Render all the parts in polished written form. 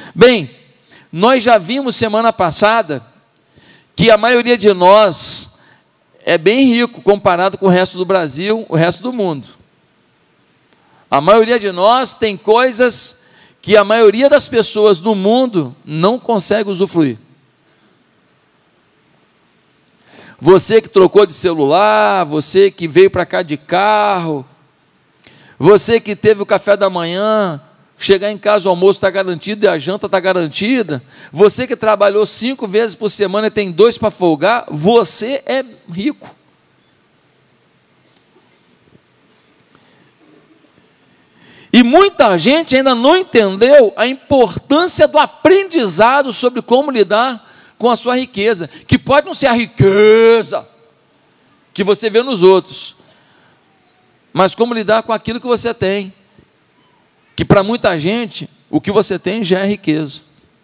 Bem, nós já vimos semana passada que a maioria de nós é bem rico comparado com o resto do Brasil, o resto do mundo. A maioria de nós tem coisas que a maioria das pessoas do mundo não consegue usufruir. Você que trocou de celular, você que veio para cá de carro, você que teve o café da manhã, chegar em casa o almoço está garantido e a janta está garantida, você que trabalhou 5 vezes por semana e tem 2 para folgar, você é rico. E muita gente ainda não entendeu a importância do aprendizado sobre como lidar com a sua riqueza, que pode não ser a riqueza que você vê nos outros, mas como lidar com aquilo que você tem, que para muita gente, o que você tem já é riqueza.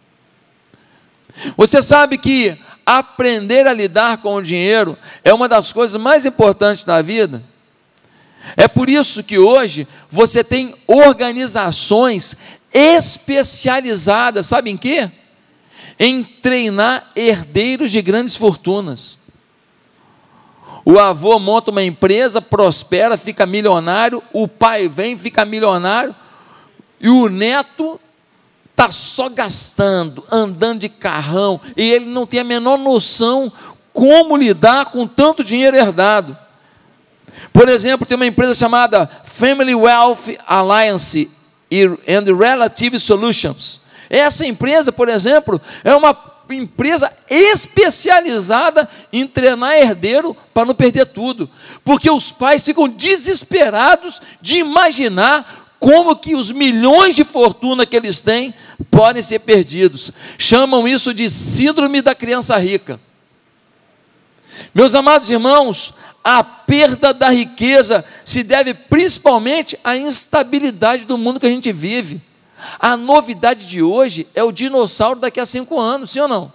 Você sabe que aprender a lidar com o dinheiro é uma das coisas mais importantes da vida? É por isso que hoje você tem organizações especializadas, sabe em quê? Em treinar herdeiros de grandes fortunas. O avô monta uma empresa, prospera, fica milionário, o pai vem, fica milionário, e o neto está só gastando, andando de carrão, e ele não tem a menor noção como lidar com tanto dinheiro herdado. Por exemplo, tem uma empresa chamada Family Wealth Alliance and Relative Solutions. Essa empresa, por exemplo, é uma empresa especializada em treinar herdeiro para não perder tudo, porque os pais ficam desesperados de imaginar como que os milhões de fortuna que eles têm podem ser perdidos. Chamam isso de síndrome da criança rica. Meus amados irmãos, a perda da riqueza se deve principalmente à instabilidade do mundo que a gente vive. A novidade de hoje é o dinossauro daqui a 5 anos, sim ou não?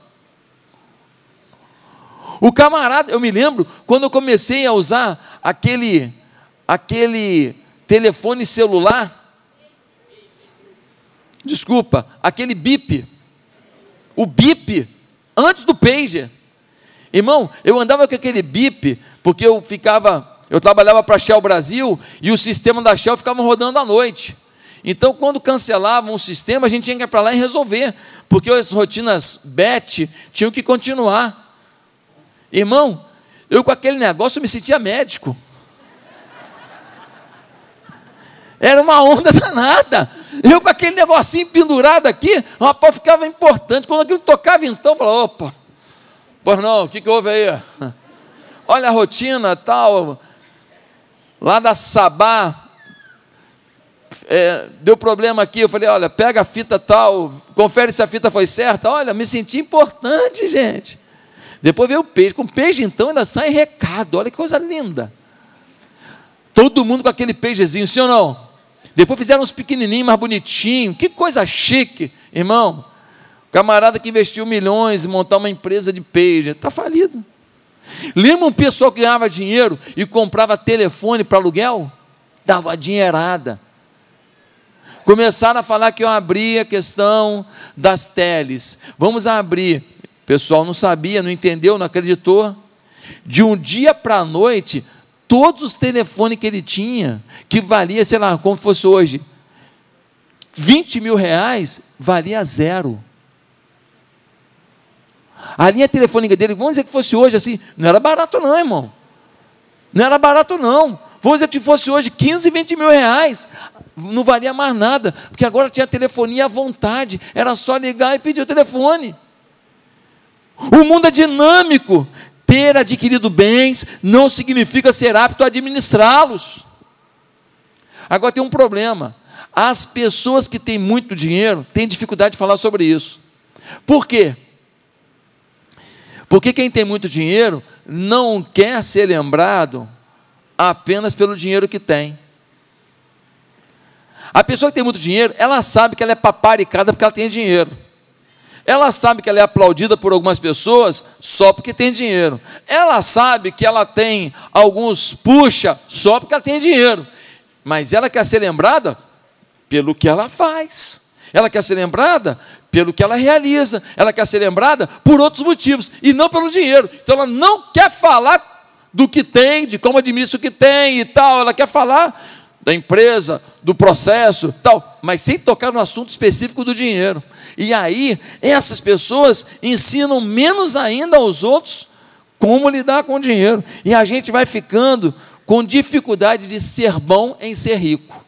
O camarada, eu me lembro, quando eu comecei a usar aquele telefone celular, desculpa, aquele bip, o bip, antes do pager. Irmão, eu andava com aquele bip, porque eu trabalhava para a Shell Brasil, e o sistema da Shell ficava rodando à noite. Então, quando cancelavam o sistema, a gente tinha que ir para lá e resolver, porque as rotinas batch tinham que continuar. Irmão, eu com aquele negócio eu me sentia médico. Era uma onda danada. Eu com aquele negocinho pendurado aqui, rapaz, ficava importante. Quando aquilo tocava, então, eu falava, opa, pois não, o que houve aí? Olha a rotina, tal, lá da Sabá, deu problema aqui, eu falei, olha, pega a fita tal, confere se a fita foi certa. Olha, me senti importante, gente. Depois veio o peixe, com o peixe então ainda sai recado, olha que coisa linda. Todo mundo com aquele peixezinho, sim ou não? Depois fizeram uns pequenininhos, mais bonitinhos, que coisa chique, irmão. Camarada que investiu milhões em montar uma empresa de pager, está falido. Lembra um pessoal que ganhava dinheiro e comprava telefone para aluguel? Dava dinheirada. Começaram a falar que eu abri a questão das teles. Vamos abrir. O pessoal não sabia, não entendeu, não acreditou. De um dia para a noite, todos os telefones que ele tinha, que valia, sei lá, como fosse hoje, 20 mil reais, valia 0. A linha telefônica dele, vamos dizer que fosse hoje assim, não era barato não, irmão. Não era barato não. Vamos dizer que fosse hoje 15, 20 mil reais. Não valia mais nada, porque agora tinha telefonia à vontade, era só ligar e pedir o telefone. O mundo é dinâmico. Ter adquirido bens não significa ser apto a administrá-los. Agora tem um problema. As pessoas que têm muito dinheiro têm dificuldade de falar sobre isso. Por quê? Porque quem tem muito dinheiro não quer ser lembrado apenas pelo dinheiro que tem. A pessoa que tem muito dinheiro, ela sabe que ela é paparicada porque ela tem dinheiro. Ela sabe que ela é aplaudida por algumas pessoas só porque tem dinheiro. Ela sabe que ela tem alguns puxa só porque ela tem dinheiro. Mas ela quer ser lembrada pelo que ela faz. Ela quer ser lembrada pelo que ela realiza, ela quer ser lembrada por outros motivos, e não pelo dinheiro. Então ela não quer falar do que tem, de como administra o que tem e tal, ela quer falar da empresa, do processo, tal, mas sem tocar no assunto específico do dinheiro. E aí, essas pessoas ensinam menos ainda aos outros como lidar com o dinheiro, e a gente vai ficando com dificuldade de ser bom em ser rico.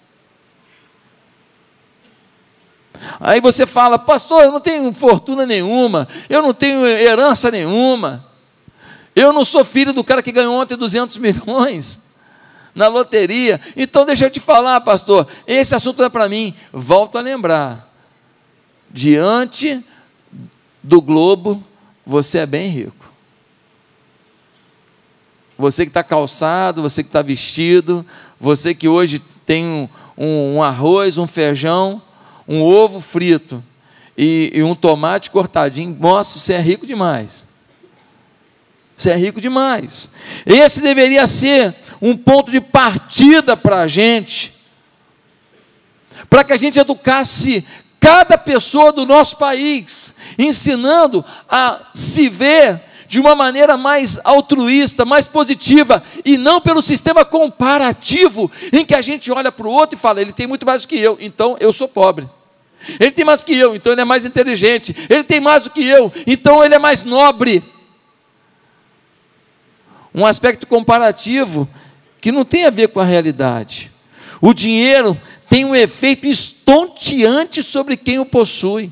Aí você fala: pastor, eu não tenho fortuna nenhuma, eu não tenho herança nenhuma, eu não sou filho do cara que ganhou ontem 200 milhões na loteria. Então deixa eu te falar, pastor, esse assunto não é para mim. Volto a lembrar, diante do globo, você é bem rico. Você que está calçado, você que está vestido, você que hoje tem um arroz, um feijão, um ovo frito e um tomate cortadinho, nossa, você é rico demais. Você é rico demais. Esse deveria ser um ponto de partida para a gente, para que a gente educasse cada pessoa do nosso país, ensinando a se ver de uma maneira mais altruísta, mais positiva, e não pelo sistema comparativo, em que a gente olha para o outro e fala: ele tem muito mais do que eu, então eu sou pobre. Ele tem mais do que eu, então ele é mais inteligente. Ele tem mais do que eu, então ele é mais nobre. Um aspecto comparativo que não tem a ver com a realidade. O dinheiro tem um efeito estonteante sobre quem o possui.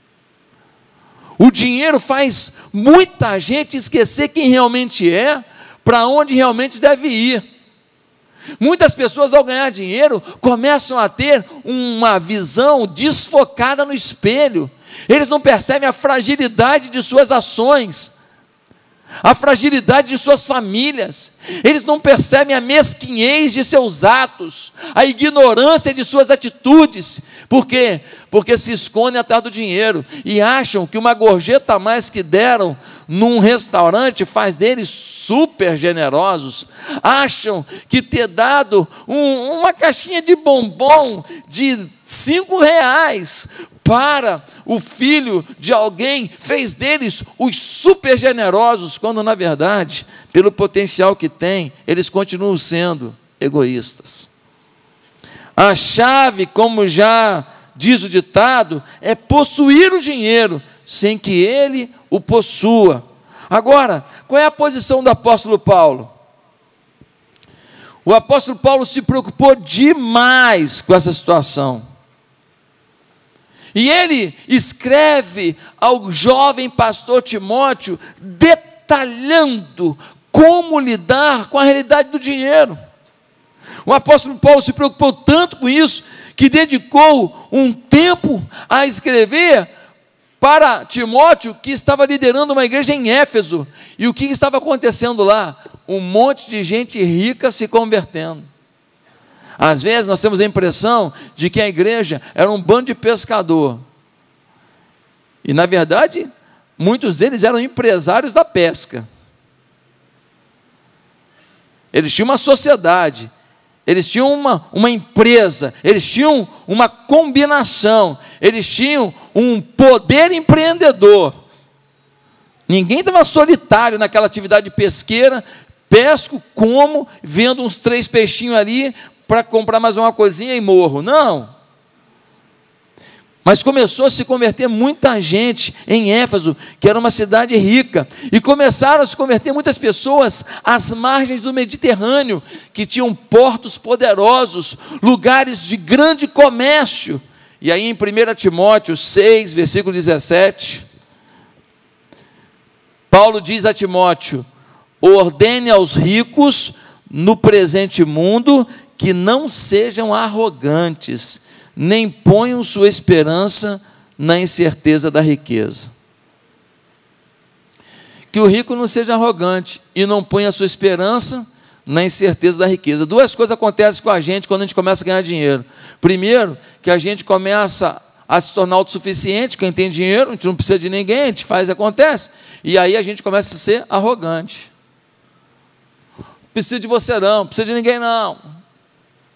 O dinheiro faz muita gente esquecer quem realmente é, para onde realmente deve ir. Muitas pessoas, ao ganhar dinheiro, começam a ter uma visão desfocada no espelho. Eles não percebem a fragilidade de suas ações, a fragilidade de suas famílias. Eles não percebem a mesquinhez de seus atos, a ignorância de suas atitudes. Por quê? Porque se escondem atrás do dinheiro e acham que uma gorjeta a mais que deram num restaurante faz deles super generosos. Acham que ter dado uma caixinha de bombom de R$5 para o filho de alguém fez deles os super generosos, quando na verdade, pelo potencial que têm, eles continuam sendo egoístas. A chave, como já diz o ditado, é possuir o dinheiro sem que ele o possua. Agora, qual é a posição do apóstolo Paulo? O apóstolo Paulo se preocupou demais com essa situação. E ele escreve ao jovem pastor Timóteo, detalhando como lidar com a realidade do dinheiro. O apóstolo Paulo se preocupou tanto com isso, que dedicou um tempo a escrever para Timóteo, que estava liderando uma igreja em Éfeso. E o que estava acontecendo lá? Um monte de gente rica se convertendo. Às vezes nós temos a impressão de que a igreja era um bando de pescador. E na verdade, muitos deles eram empresários da pesca. Eles tinham uma sociedade, eles tinham uma empresa, eles tinham uma combinação, eles tinham um poder empreendedor. Ninguém estava solitário naquela atividade pesqueira, pesco, como, vendo uns 3 peixinhos ali, para comprar mais uma coisinha e morro. Não. Mas começou a se converter muita gente em Éfeso, que era uma cidade rica, e começaram a se converter muitas pessoas às margens do Mediterrâneo, que tinham portos poderosos, lugares de grande comércio. E aí em 1 Timóteo 6, versículo 17, Paulo diz a Timóteo: ordene aos ricos no presente mundo que não sejam arrogantes, nem ponham sua esperança na incerteza da riqueza. Que o rico não seja arrogante e não ponha a sua esperança na incerteza da riqueza. 2 coisas acontecem com a gente quando a gente começa a ganhar dinheiro. Primeiro, que a gente começa a se tornar autossuficiente. Quem tem dinheiro, a gente não precisa de ninguém, a gente faz e acontece. E aí a gente começa a ser arrogante. Precisa de você não, precisa de ninguém não.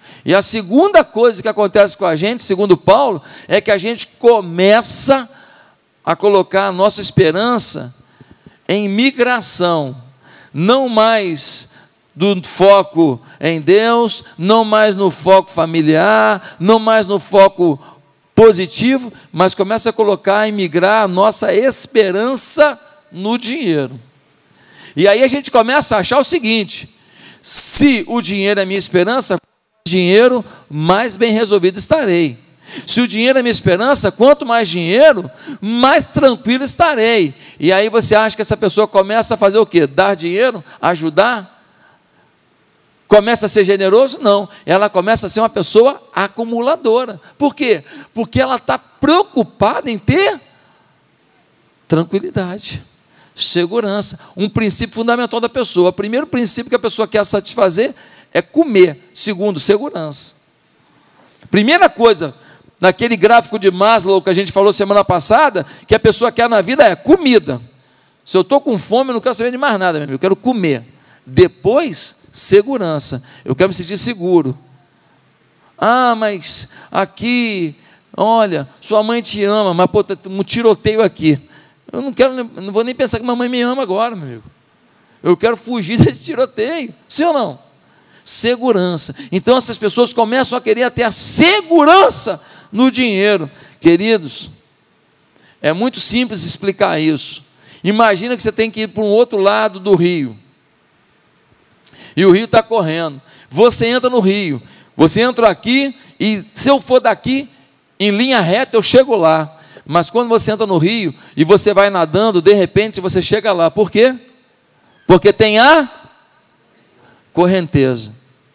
E a segunda coisa que acontece com a gente, segundo Paulo, é que a gente começa a colocar a nossa esperança em migração, não mais do foco em Deus, não mais no foco familiar, não mais no foco positivo, mas começa a colocar, migrar a nossa esperança no dinheiro. E aí a gente começa a achar o seguinte: se o dinheiro é minha esperança, dinheiro, mais bem resolvido estarei. Se o dinheiro é minha esperança, quanto mais dinheiro, mais tranquilo estarei. E aí você acha que essa pessoa começa a fazer o quê? Dar dinheiro? Ajudar? Começa a ser generoso? Não, ela começa a ser uma pessoa acumuladora. Por quê? Porque ela está preocupada em ter tranquilidade, segurança, um princípio fundamental da pessoa. O primeiro princípio que a pessoa quer satisfazer é comer. Segundo, segurança. Primeira coisa, naquele gráfico de Maslow que a gente falou semana passada, que a pessoa quer na vida é comida. Se eu estou com fome, eu não quero saber de mais nada, meu amigo, eu quero comer. Depois, segurança, eu quero me sentir seguro. Ah, mas aqui, olha, sua mãe te ama, mas pô, tem um tiroteio aqui. Eu não vou nem pensar que mamãe me ama agora, meu amigo. Eu quero fugir desse tiroteio, sim ou não? Segurança. Então essas pessoas começam a querer ter a segurança no dinheiro. Queridos, é muito simples explicar isso. Imagina que você tem que ir para um outro lado do rio. E o rio está correndo. Você entra no rio. Você entra aqui e se eu for daqui, em linha reta, eu chego lá. Mas quando você entra no rio e você vai nadando, de repente você chega lá. Por quê? Porque tem a correnteza.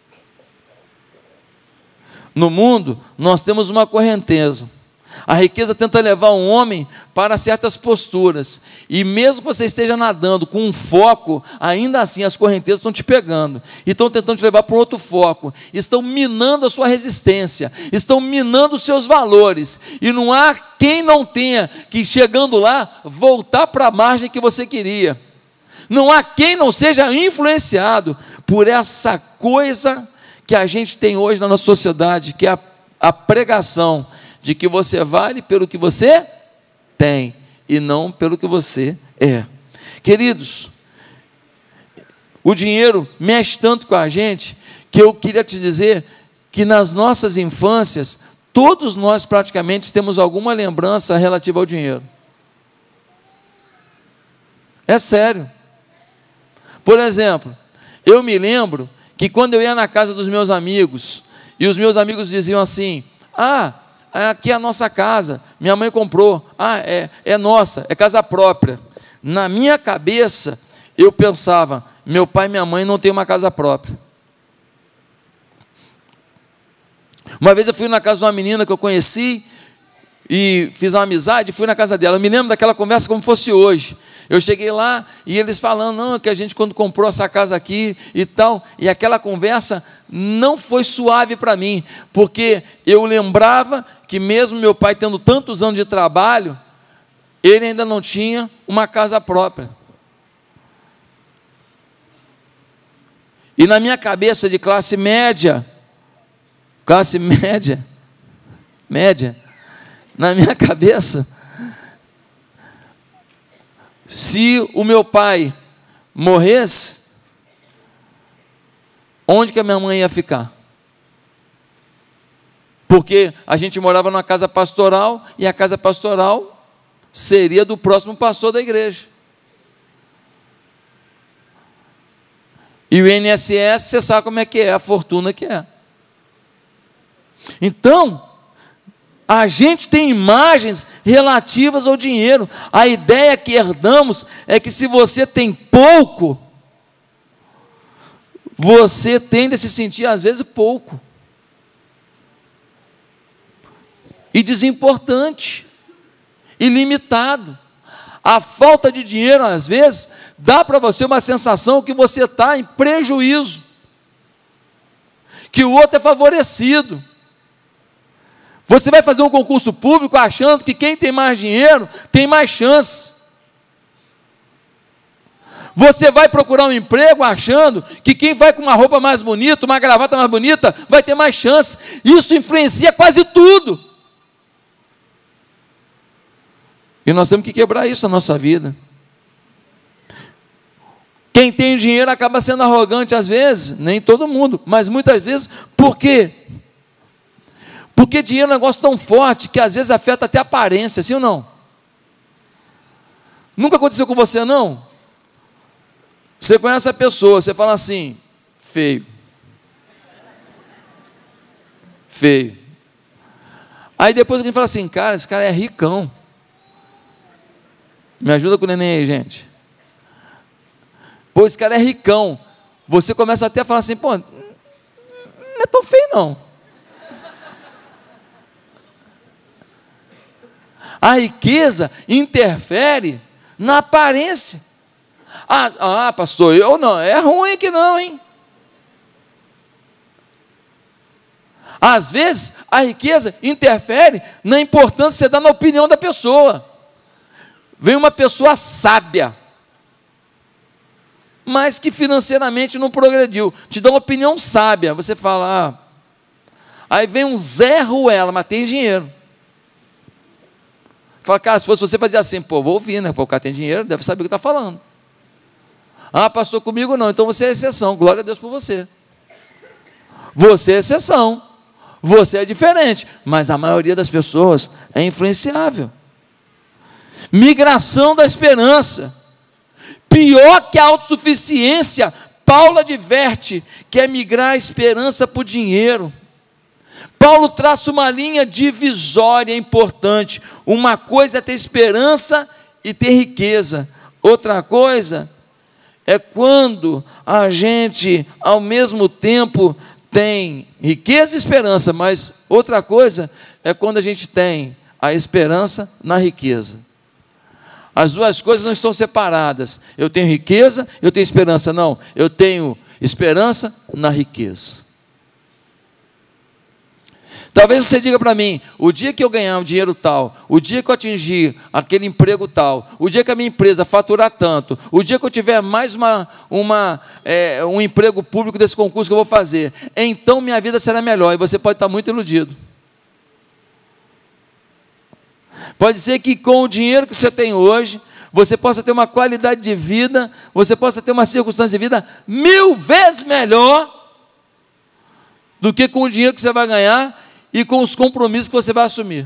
No mundo, nós temos uma correnteza. A riqueza tenta levar um homem para certas posturas. E mesmo que você esteja nadando com um foco, ainda assim as correntezas estão te pegando. E estão tentando te levar para um outro foco. Estão minando a sua resistência. Estão minando os seus valores. E não há quem não tenha que, chegando lá, voltar para a margem que você queria. Não há quem não seja influenciado por essa coisa que a gente tem hoje na nossa sociedade, que é a pregação de que você vale pelo que você tem e não pelo que você é. Queridos, o dinheiro mexe tanto com a gente que eu queria te dizer que nas nossas infâncias, todos nós praticamente temos alguma lembrança relativa ao dinheiro. É sério. Por exemplo, eu me lembro que quando eu ia na casa dos meus amigos, e os meus amigos diziam assim: ah, aqui é a nossa casa, minha mãe comprou, é nossa, é casa própria. Na minha cabeça, eu pensava, meu pai e minha mãe não têm uma casa própria. Uma vez eu fui na casa de uma menina que eu conheci, e fiz uma amizade, fui na casa dela. Eu me lembro daquela conversa como fosse hoje. Eu cheguei lá e eles falando, não, que a gente quando comprou essa casa aqui e tal, e aquela conversa não foi suave para mim, porque eu lembrava que mesmo meu pai tendo tantos anos de trabalho, ele ainda não tinha uma casa própria. E na minha cabeça de classe média, na minha cabeça, se o meu pai morresse, onde que a minha mãe ia ficar? Porque a gente morava numa casa pastoral, e a casa pastoral seria do próximo pastor da igreja. E o INSS, você sabe como é que é, a fortuna que é. Então, a gente tem imagens relativas ao dinheiro. A ideia que herdamos é que se você tem pouco, você tende a se sentir às vezes pouco e desimportante, ilimitado. A falta de dinheiro às vezes dá para você uma sensação que você está em prejuízo, que o outro é favorecido. Você vai fazer um concurso público achando que quem tem mais dinheiro tem mais chance. Você vai procurar um emprego achando que quem vai com uma roupa mais bonita, uma gravata mais bonita, vai ter mais chance. Isso influencia quase tudo. E nós temos que quebrar isso na nossa vida. Quem tem dinheiro acaba sendo arrogante às vezes, nem todo mundo, mas muitas vezes. Por quê? Porque dinheiro é um negócio tão forte que às vezes afeta até a aparência, sim ou não? Nunca aconteceu com você, não? Você conhece a pessoa, você fala assim, feio. Feio. Aí depois alguém fala assim, cara, esse cara é ricão. Me ajuda com o neném aí, gente. Pô, esse cara é ricão. Você começa até a falar assim, pô, não é tão feio não. A riqueza interfere na aparência. Pastor, eu não, é ruim que não, hein? Às vezes, a riqueza interfere na importância que você dá na opinião da pessoa. Vem uma pessoa sábia, mas que financeiramente não progrediu, te dá uma opinião sábia, você fala, aí vem um Zé Ruela, mas tem dinheiro. Fala, cara, se fosse você fazer assim, pô, vou ouvir, né? Pô, o cara tem dinheiro, deve saber o que está falando. Pastor, comigo não, então você é exceção, glória a Deus por você. Você é exceção, você é diferente, mas a maioria das pessoas é influenciável. Migração da esperança, pior que a autossuficiência, Paulo adverte que é migrar a esperança por dinheiro. Paulo traça uma linha divisória importante, uma coisa é ter esperança e ter riqueza, outra coisa é quando a gente, ao mesmo tempo, tem riqueza e esperança, mas outra coisa é quando a gente tem a esperança na riqueza. As duas coisas não estão separadas. Eu tenho riqueza, eu tenho esperança. Não, eu tenho esperança na riqueza. Talvez você diga para mim, o dia que eu ganhar um dinheiro tal, o dia que eu atingir aquele emprego tal, o dia que a minha empresa faturar tanto, o dia que eu tiver mais um emprego público desse concurso que eu vou fazer, então minha vida será melhor, e você pode estar muito iludido. Pode ser que com o dinheiro que você tem hoje, você possa ter uma qualidade de vida, você possa ter uma circunstância de vida 1000 vezes melhor do que com o dinheiro que você vai ganhar e com os compromissos que você vai assumir.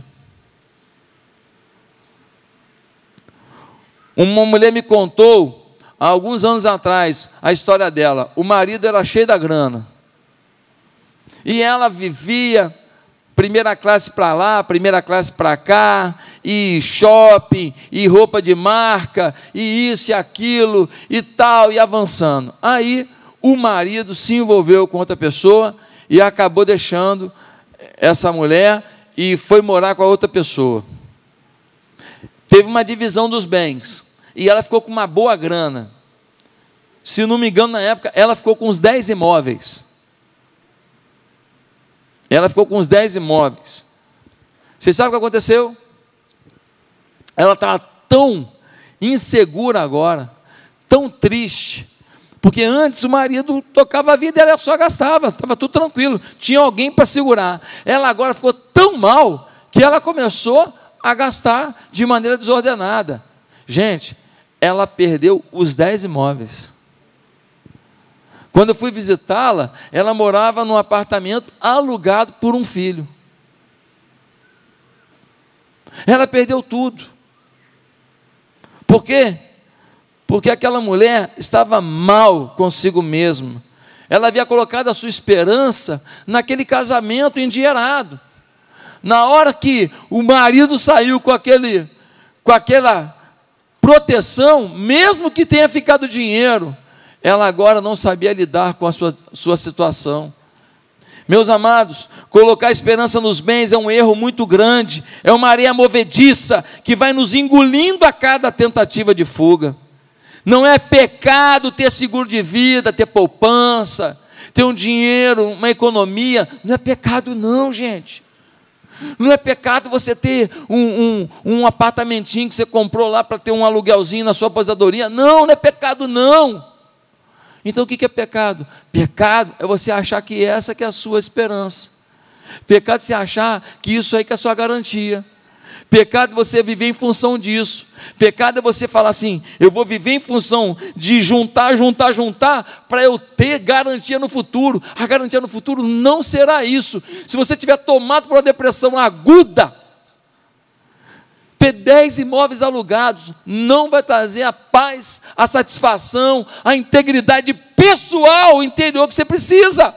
Uma mulher me contou, há alguns anos atrás, a história dela. O marido era cheio da grana. E ela vivia primeira classe para lá, primeira classe para cá, e shopping, e roupa de marca, e isso e aquilo, e tal, e avançando. Aí, o marido se envolveu com outra pessoa e acabou deixando essa mulher e foi morar com a outra pessoa. Teve uma divisão dos bens e ela ficou com uma boa grana. Se não me engano, na época, ela ficou com uns 10 imóveis. Ela ficou com uns 10 imóveis. Vocês sabem o que aconteceu? Ela estava tão insegura agora, tão triste, porque antes o marido tocava a vida e ela só gastava, estava tudo tranquilo, tinha alguém para segurar. Ela agora ficou tão mal que ela começou a gastar de maneira desordenada. Gente, ela perdeu os 10 imóveis. Quando eu fui visitá-la, ela morava num apartamento alugado por um filho. Ela perdeu tudo. Por quê? Porque aquela mulher estava mal consigo mesma. Ela havia colocado a sua esperança naquele casamento endinheirado. Na hora que o marido saiu com aquela proteção, mesmo que tenha ficado dinheiro, ela agora não sabia lidar com a sua situação. Meus amados, colocar esperança nos bens é um erro muito grande, é uma areia movediça que vai nos engolindo a cada tentativa de fuga. Não é pecado ter seguro de vida, ter poupança, ter um dinheiro, uma economia, não é pecado não, gente. Não é pecado você ter um apartamentinho que você comprou lá para ter um aluguelzinho na sua aposentadoria. Não, não é pecado não. Então o que é pecado? Pecado é você achar que essa que é a sua esperança. Pecado é você achar que isso aí que é a sua garantia. Pecado é você viver em função disso. Pecado é você falar assim: eu vou viver em função de juntar para eu ter garantia no futuro. A garantia no futuro não será isso. Se você tiver tomado por uma depressão aguda, ter 10 imóveis alugados não vai trazer a paz, a satisfação, a integridade pessoal interior que você precisa.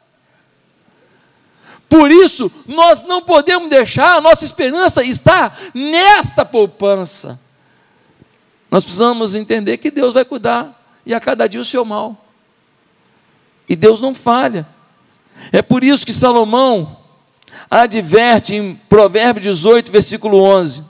Por isso, nós não podemos deixar a nossa esperança estar nesta poupança. Nós precisamos entender que Deus vai cuidar, e a cada dia o seu mal. E Deus não falha. É por isso que Salomão adverte em Provérbios 18, versículo 11: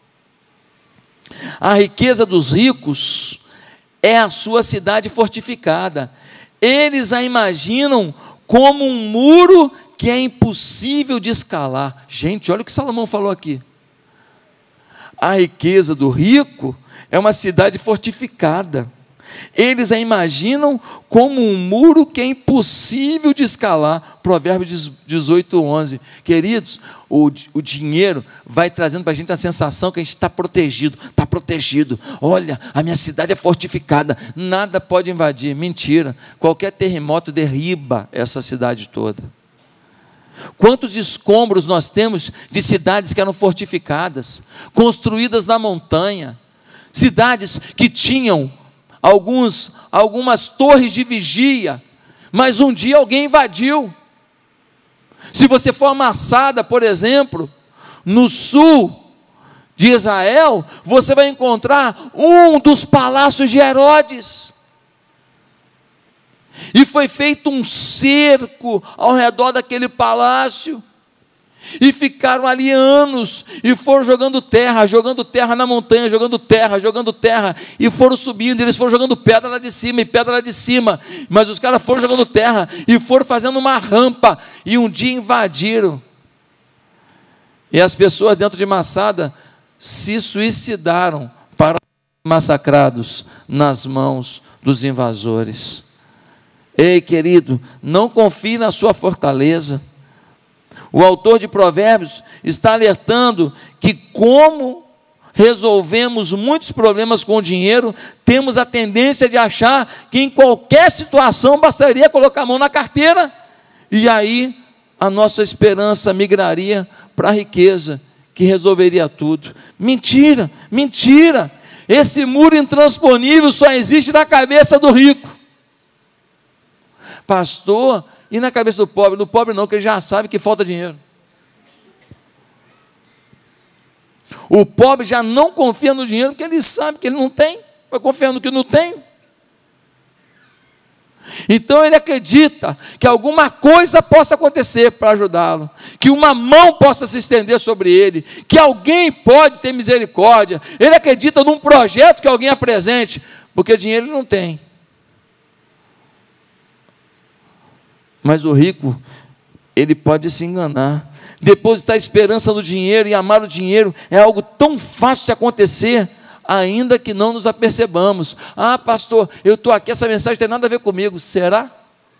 a riqueza dos ricos é a sua cidade fortificada. Eles a imaginam como um muro que é impossível de escalar. Gente, olha o que Salomão falou aqui. A riqueza do rico é uma cidade fortificada. Eles a imaginam como um muro que é impossível de escalar. Provérbios 18, 11. Queridos, o dinheiro vai trazendo para a gente a sensação que a gente está protegido. Está protegido. Olha, a minha cidade é fortificada, nada pode invadir. Mentira, qualquer terremoto derriba essa cidade toda. Quantos escombros nós temos de cidades que eram fortificadas, construídas na montanha, cidades que tinham algumas torres de vigia, mas um dia alguém invadiu. Se você for a Massada, por exemplo, no sul de Israel, você vai encontrar um dos palácios de Herodes. E foi feito um cerco ao redor daquele palácio, e ficaram ali anos, e foram jogando terra na montanha, jogando terra, e foram subindo, eles foram jogando pedra lá de cima, e pedra lá de cima, mas os caras foram jogando terra, e foram fazendo uma rampa, e um dia invadiram, e as pessoas dentro de Massada se suicidaram para serem massacrados nas mãos dos invasores. Ei, querido, não confie na sua fortaleza. O autor de Provérbios está alertando que, como resolvemos muitos problemas com o dinheiro, temos a tendência de achar que em qualquer situação bastaria colocar a mão na carteira, e aí a nossa esperança migraria para a riqueza, que resolveria tudo. Mentira, mentira! Esse muro intransponível só existe na cabeça do rico. Pastor, e na cabeça do pobre? No pobre não, porque ele já sabe que falta dinheiro. O pobre já não confia no dinheiro, porque ele sabe que ele não tem, vai confiar no que não tem. Então ele acredita que alguma coisa possa acontecer para ajudá-lo, que uma mão possa se estender sobre ele, que alguém pode ter misericórdia. Ele acredita num projeto que alguém apresente, porque dinheiro ele não tem. Mas o rico, ele pode se enganar. Depositar esperança no dinheiro e amar o dinheiro é algo tão fácil de acontecer, ainda que não nos apercebamos. Ah, pastor, eu estou aqui, essa mensagem não tem nada a ver comigo. Será?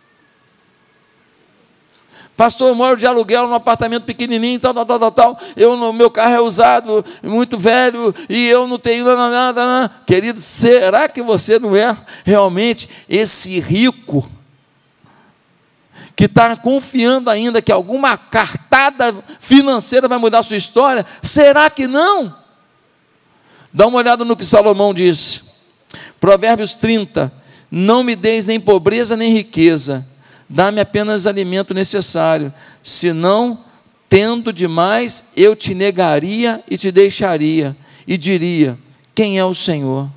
Pastor, eu moro de aluguel num apartamento pequenininho, tal. Meu carro é usado, muito velho, e eu não tenho nada. Querido, será que você não é realmente esse rico que está confiando ainda que alguma cartada financeira vai mudar a sua história? Será que não? Dá uma olhada no que Salomão disse. Provérbios 30. Não me deis nem pobreza nem riqueza, dá-me apenas alimento necessário, senão, tendo demais, eu te negaria e te deixaria, e diria: quem é o Senhor?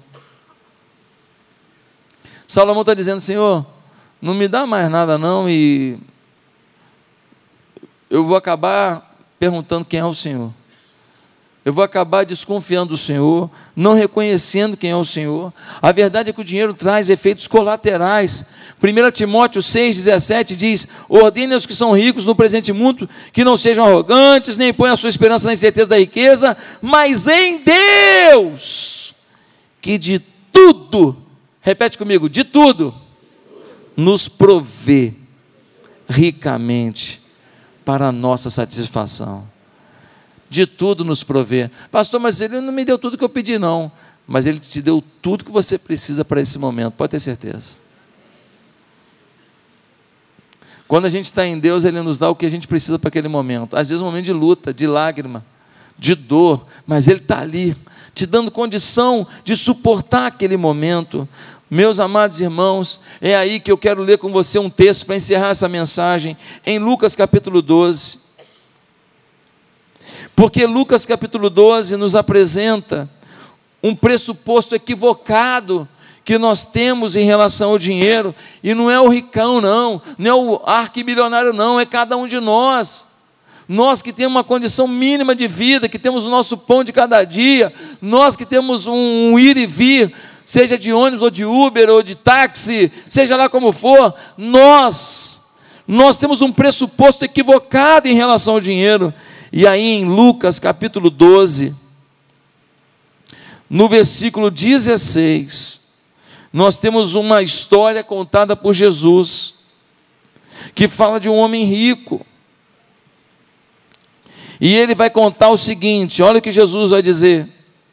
Salomão está dizendo: Senhor, não me dá mais nada não, e eu vou acabar perguntando quem é o Senhor. eu vou acabar desconfiando do Senhor, não reconhecendo quem é o Senhor. A verdade é que o dinheiro traz efeitos colaterais. 1 Timóteo 6,17 diz: ordene aos que são ricos no presente mundo, que não sejam arrogantes, nem ponham a sua esperança na incerteza da riqueza, mas em Deus, que de tudo, repete comigo, de tudo, nos provê ricamente para a nossa satisfação. De tudo nos provê. Pastor, mas Ele não me deu tudo que eu pedi, não. Mas Ele te deu tudo que você precisa para esse momento, pode ter certeza. Quando a gente está em Deus, Ele nos dá o que a gente precisa para aquele momento. Às vezes um momento de luta, de lágrima, de dor, mas Ele está ali, te dando condição de suportar aquele momento. Meus amados irmãos, é aí que eu quero ler com você um texto para encerrar essa mensagem, em Lucas capítulo 12. Porque Lucas capítulo 12 nos apresenta um pressuposto equivocado que nós temos em relação ao dinheiro, e não é o ricão não é o arquimilionário não, é cada um de nós. Nós que temos uma condição mínima de vida, que temos o nosso pão de cada dia, nós que temos um ir e vir, seja de ônibus ou de Uber ou de táxi, seja lá como for, nós temos um pressuposto equivocado em relação ao dinheiro. E aí em Lucas capítulo 12, no versículo 16, nós temos uma história contada por Jesus, que fala de um homem rico, e ele vai contar o seguinte, olha o que Jesus vai dizer: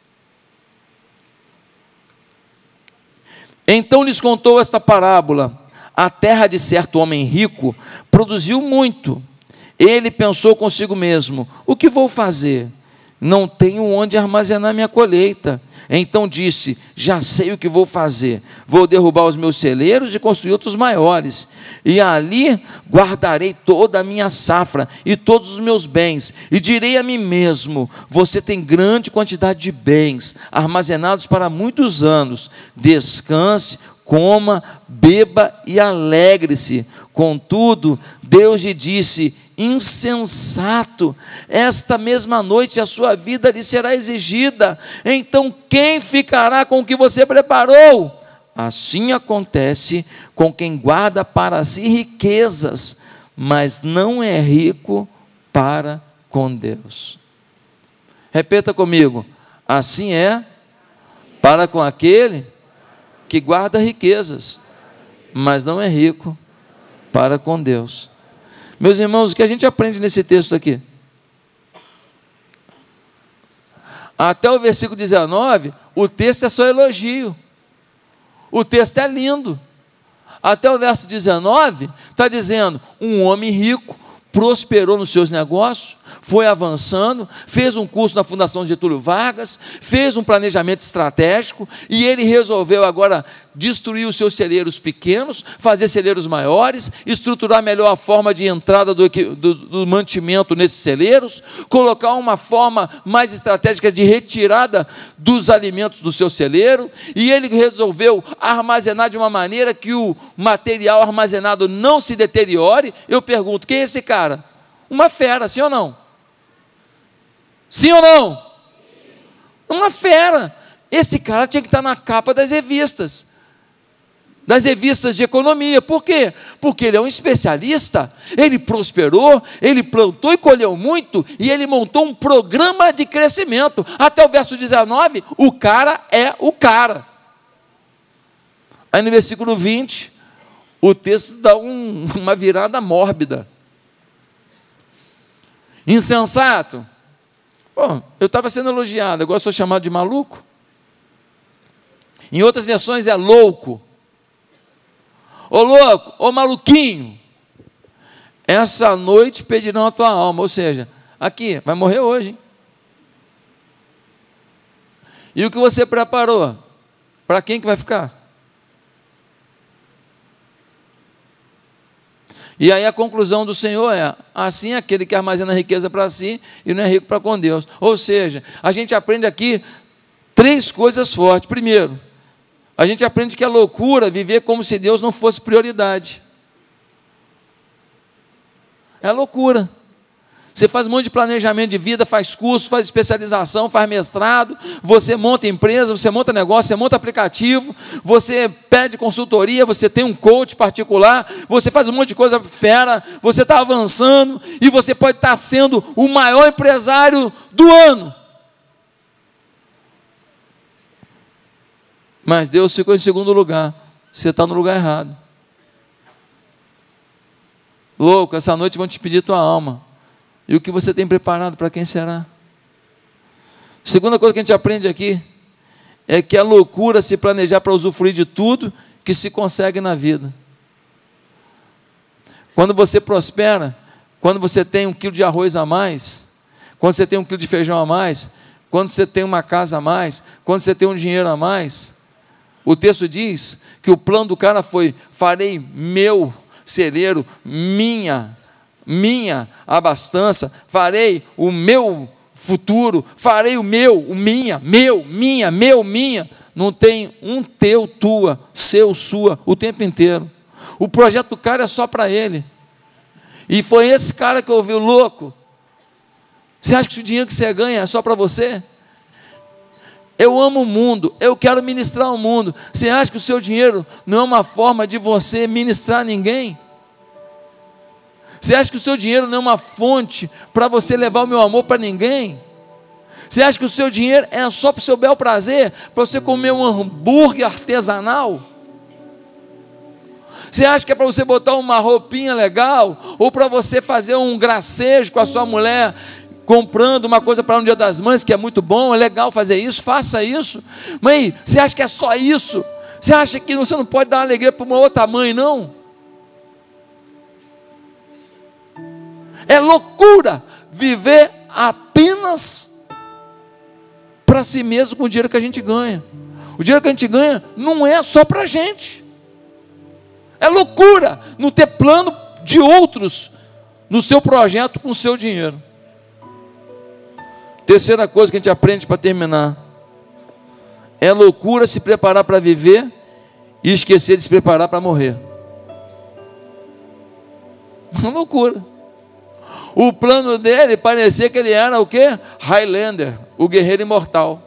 então lhes contou esta parábola: a terra de certo homem rico produziu muito. Ele pensou consigo mesmo: o que vou fazer? Não tenho onde armazenar minha colheita. Então disse: já sei o que vou fazer. Vou derrubar os meus celeiros e construir outros maiores. E ali guardarei toda a minha safra e todos os meus bens. E direi a mim mesmo: você tem grande quantidade de bens armazenados para muitos anos. Descanse, coma, beba e alegre-se. Contudo, Deus lhe disse: insensato, esta mesma noite a sua vida lhe será exigida, então quem ficará com o que você preparou? Assim acontece com quem guarda para si riquezas, mas não é rico para com Deus. Repita comigo: assim é para com aquele que guarda riquezas, mas não é rico para com Deus. Meus irmãos, o que a gente aprende nesse texto aqui? Até o versículo 19, o texto é só elogio. O texto é lindo. Até o verso 19, está dizendo: um homem rico prosperou nos seus negócios, foi avançando, fez um curso na Fundação Getúlio Vargas, fez um planejamento estratégico, e ele resolveu agora destruir os seus celeiros pequenos, fazer celeiros maiores, estruturar melhor a forma de entrada do mantimento nesses celeiros, colocar uma forma mais estratégica de retirada dos alimentos do seu celeiro, e ele resolveu armazenar de uma maneira que o material armazenado não se deteriore. Eu pergunto: quem é esse cara? Uma fera, sim ou não? Sim ou não? Uma fera. Esse cara tinha que estar na capa das revistas de economia. Por quê? Porque ele é um especialista, ele prosperou, ele plantou e colheu muito, e ele montou um programa de crescimento. Até o verso 19, o cara é o cara. Aí no versículo 20, o texto dá uma virada mórbida. Insensato. Bom, eu estava sendo elogiado, agora sou chamado de maluco. Em outras versões é louco. Ô louco, ô maluquinho, essa noite pedirão a tua alma. Ou seja, aqui, vai morrer hoje, hein? E o que você preparou? Para quem que vai ficar? E aí a conclusão do Senhor é: assim é aquele que armazena riqueza para si e não é rico para com Deus. Ou seja, a gente aprende aqui 3 coisas fortes. Primeiro, a gente aprende que é loucura viver como se Deus não fosse prioridade. É loucura. Você faz um monte de planejamento de vida, faz curso, faz especialização, faz mestrado, você monta empresa, você monta negócio, você monta aplicativo, você pede consultoria, você tem um coach particular, você faz um monte de coisa fera, você está avançando e você pode estar sendo o maior empresário do ano. Mas Deus ficou em segundo lugar. Você está no lugar errado. Louco, essa noite vão te pedir tua alma. E o que você tem preparado para quem será? Segunda coisa que a gente aprende aqui é que é loucura se planejar para usufruir de tudo que se consegue na vida. Quando você prospera, quando você tem 1 quilo de arroz a mais, quando você tem 1 quilo de feijão a mais, quando você tem uma casa a mais, quando você tem um dinheiro a mais, o texto diz que o plano do cara foi: farei meu celeiro, minha abastança, farei o meu futuro, farei o minha. Não tem um teu, tua, seu, sua, o tempo inteiro. O projeto do cara é só para ele. E foi esse cara que ouviu: louco, você acha que o dinheiro que você ganha é só para você? Eu amo o mundo, eu quero ministrar o mundo. Você acha que o seu dinheiro não é uma forma de você ministrar ninguém? Você acha que o seu dinheiro não é uma fonte para você levar o meu amor para ninguém? Você acha que o seu dinheiro é só para o seu bel prazer, para você comer um hambúrguer artesanal? Você acha que é para você botar uma roupinha legal, ou para você fazer um gracejo com a sua mulher, comprando uma coisa para um Dia das Mães, que é muito bom, é legal fazer isso, faça isso. Mãe, você acha que é só isso? Você acha que você não pode dar uma alegria para uma outra mãe, não? É loucura viver apenas para si mesmo com o dinheiro que a gente ganha. O dinheiro que a gente ganha não é só para a gente. É loucura não ter plano de outros no seu projeto com o seu dinheiro. Terceira coisa que a gente aprende para terminar: é loucura se preparar para viver e esquecer de se preparar para morrer. Uma loucura. O plano dele parecia que ele era o quê? Highlander, o guerreiro imortal.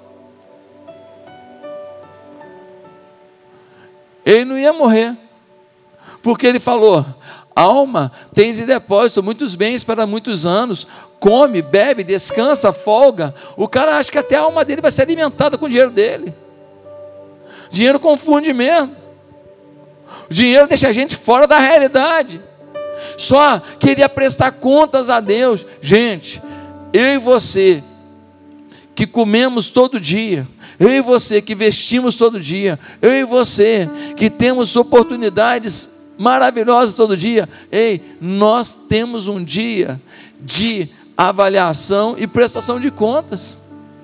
Ele não ia morrer, porque ele falou: alma, tens em depósito muitos bens para muitos anos, come, bebe, descansa, folga. O cara acha que até a alma dele vai ser alimentada com o dinheiro dele. Dinheiro confunde mesmo. O dinheiro deixa a gente fora da realidade. Só queria prestar contas a Deus. Gente, eu e você que comemos todo dia, eu e você que vestimos todo dia, eu e você que temos oportunidades maravilhosas todo dia, ei, nós temos um dia de avaliação e prestação de contas.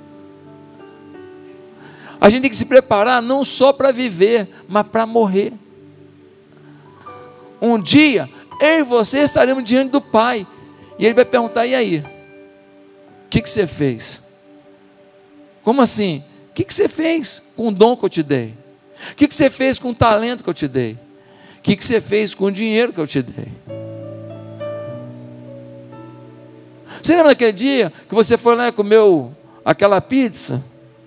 A gente tem que se preparar não só para viver, mas para morrer. Um dia eu e você estaremos diante do Pai, e Ele vai perguntar: e aí? O que você fez? Como assim? O que você fez com o dom que eu te dei? O que você fez com o talento que eu te dei? O que você fez com o dinheiro que eu te dei? Você lembra daquele dia que você foi lá e comeu aquela pizza?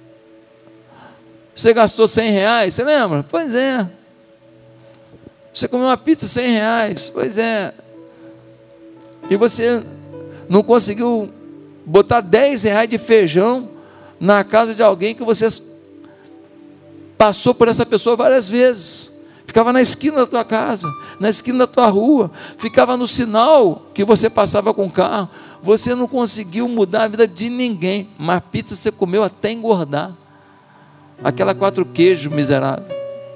Você gastou R$100, você lembra? Pois é. Você comeu uma pizza R$100, pois é. E você não conseguiu botar R$10 de feijão na casa de alguém que você passou por essa pessoa várias vezes. Ficava na esquina da tua casa, na esquina da tua rua, ficava no sinal que você passava com o carro. Você não conseguiu mudar a vida de ninguém, mas pizza você comeu até engordar. Aquela 4 queijos miserável.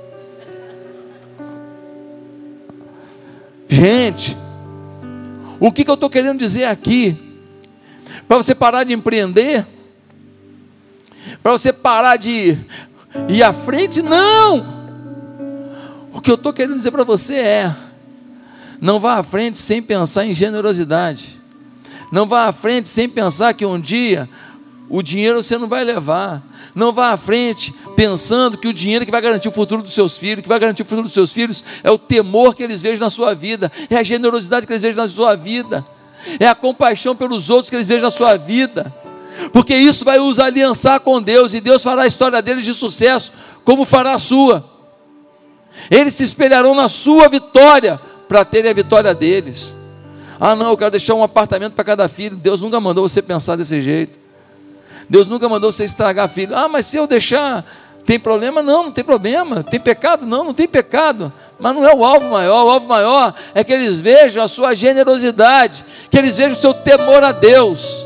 Gente, o que eu estou querendo dizer aqui? Para você parar de empreender, para você parar de ir à frente, não! O que eu estou querendo dizer para você é: não vá à frente sem pensar em generosidade. Não vá à frente sem pensar que um dia o dinheiro você não vai levar. Não vá à frente pensando que o dinheiro que vai garantir o futuro dos seus filhos, que vai garantir o futuro dos seus filhos, é o temor que eles vejam na sua vida, é a generosidade que eles vejam na sua vida, é a compaixão pelos outros que eles vejam na sua vida, porque isso vai os aliançar com Deus, e Deus fará a história deles de sucesso, como fará a sua. Eles se espelharão na sua vitória, para terem a vitória deles. Ah não, eu quero deixar um apartamento para cada filho. Deus nunca mandou você pensar desse jeito. Deus nunca mandou você estragar filho. Ah, mas se eu deixar, tem problema? Não, não tem problema. Tem pecado? Não, não tem pecado. Mas não é o alvo maior. O alvo maior é que eles vejam a sua generosidade, que eles vejam o seu temor a Deus,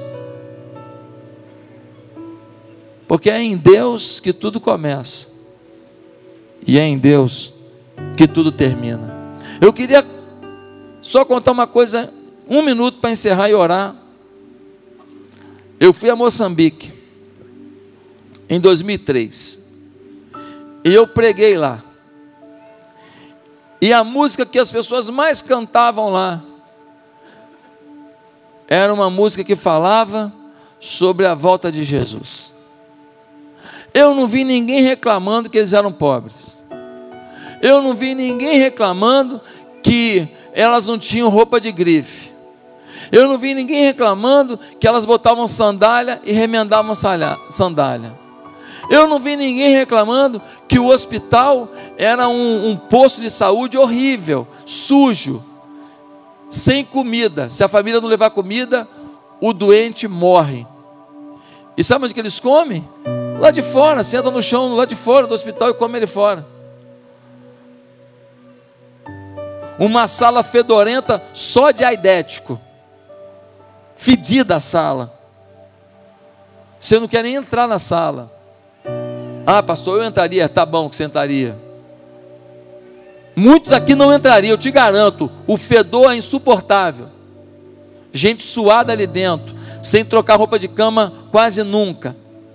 porque é em Deus que tudo começa, e é em Deus que tudo termina. Eu queria só contar uma coisa, 1 minuto para encerrar e orar. Eu fui a Moçambique em 2003 e eu preguei lá, e a música que as pessoas mais cantavam lá era uma música que falava sobre a volta de Jesus. Eu não vi ninguém reclamando que eles eram pobres. Eu não vi ninguém reclamando que elas não tinham roupa de grife. Eu não vi ninguém reclamando que elas botavam sandália e remendavam sandália. Eu não vi ninguém reclamando que o hospital era um posto de saúde horrível, sujo, sem comida. Se a família não levar comida, o doente morre. E sabe onde que eles comem? Lá de fora, senta no chão, lá de fora do hospital e come ele fora. Uma sala fedorenta só de aidético, fedida a sala. Você não quer nem entrar na sala. Ah, pastor, eu entraria. Tá bom que você entraria. Muitos aqui não entrariam, eu te garanto. O fedor é insuportável. Gente suada ali dentro, sem trocar roupa de cama quase nunca.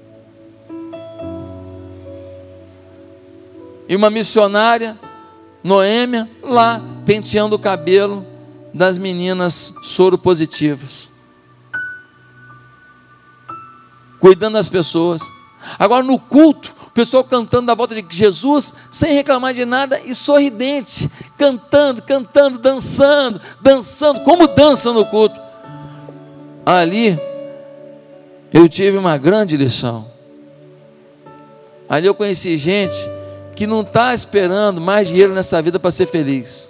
E uma missionária, Noêmia, lá penteando o cabelo das meninas soropositivas, cuidando das pessoas. Agora no culto, o pessoal cantando da volta de Jesus, sem reclamar de nada e sorridente, cantando, dançando, como dançam no culto. Ali eu tive uma grande lição. Ali eu conheci gente que não está esperando mais dinheiro nessa vida para ser feliz.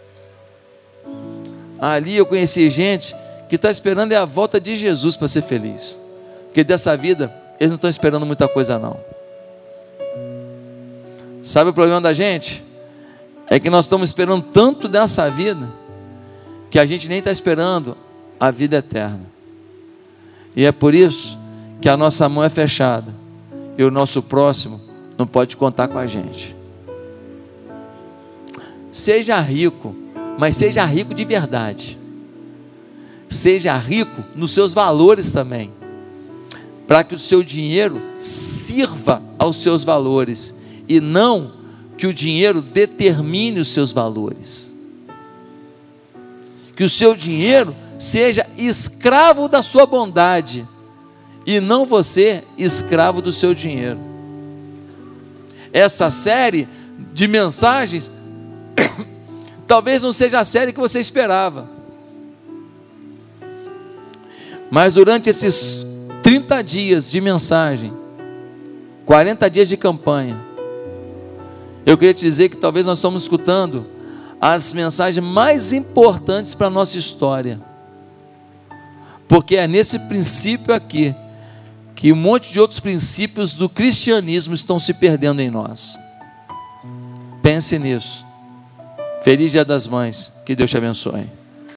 Ali eu conheci gente que está esperando é a volta de Jesus para ser feliz, porque dessa vida eles não estão esperando muita coisa não. Sabe o problema da gente? É que nós estamos esperando tanto dessa vida, que a gente nem está esperando a vida eterna. E é por isso que a nossa mão é fechada, e o nosso próximo não pode contar com a gente. Seja rico, mas seja rico de verdade. Seja rico nos seus valores também, para que o seu dinheiro sirva aos seus valores, e não que o dinheiro determine os seus valores. Que o seu dinheiro seja escravo da sua bondade, e não você escravo do seu dinheiro. Essa série de mensagens talvez não seja a série que você esperava, mas durante esses 30 dias de mensagem, 40 dias de campanha, eu queria te dizer que talvez nós estamos escutando as mensagens mais importantes para a nossa história, porque é nesse princípio aqui que um monte de outros princípios do cristianismo estão se perdendo em nós. Pense nisso. Feliz Dia das Mães, que Deus te abençoe.